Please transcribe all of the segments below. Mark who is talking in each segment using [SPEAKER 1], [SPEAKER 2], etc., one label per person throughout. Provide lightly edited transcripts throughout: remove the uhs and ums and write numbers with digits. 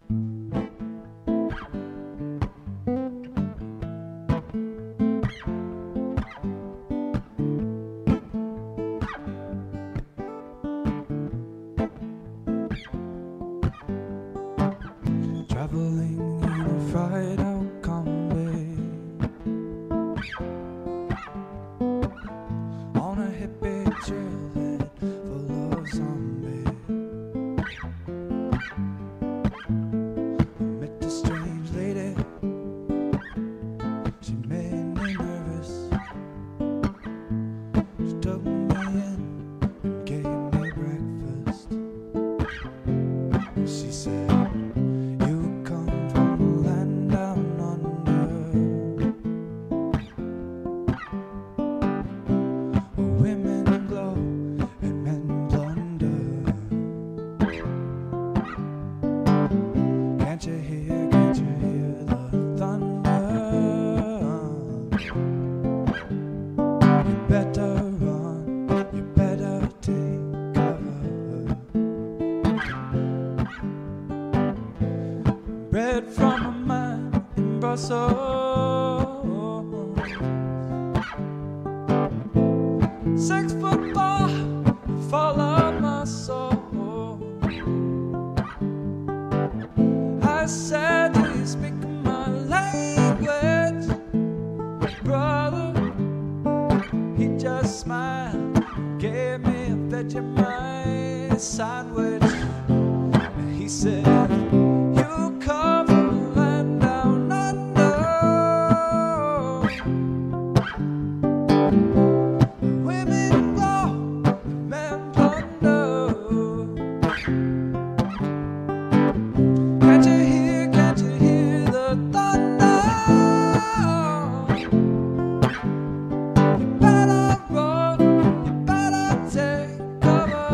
[SPEAKER 1] Traveling in a fried out combi on a hippie trailhead full of zombies. I met this strange lady. She made me nervous. She took me in and gave me breakfast. She said, can't you hear the thunder? You better run, you better take cover. Bread from a man in Brussels, 6 foot bar full of muscle. I said, do you speak my language, brother? He just smiled, gave me a Vegemite sandwich. And he said, you come from the land down under. Women go, men plunder. Can't you hear the thunder? You better run, you better take cover.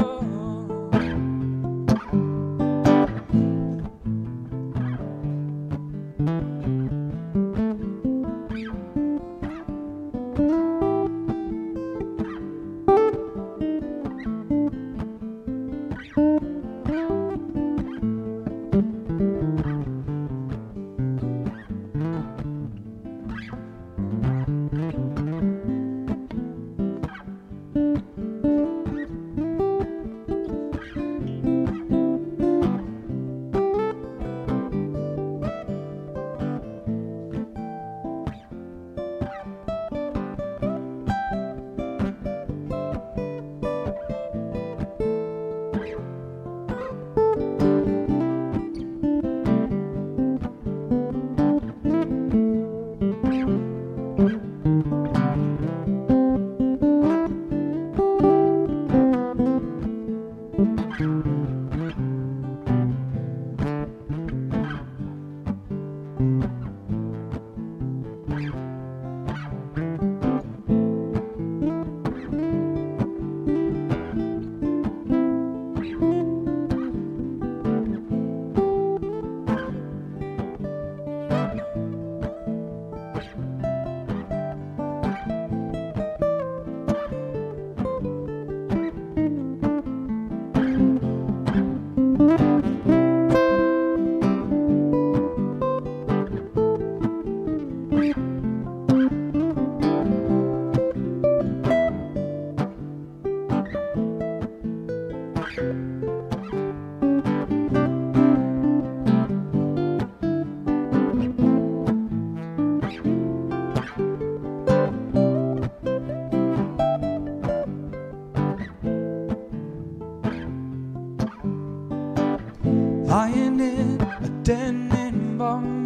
[SPEAKER 1] Lying in a den in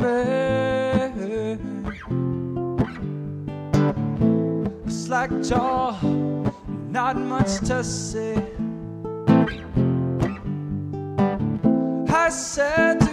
[SPEAKER 1] Bombay, a slack jaw, not much to say. I said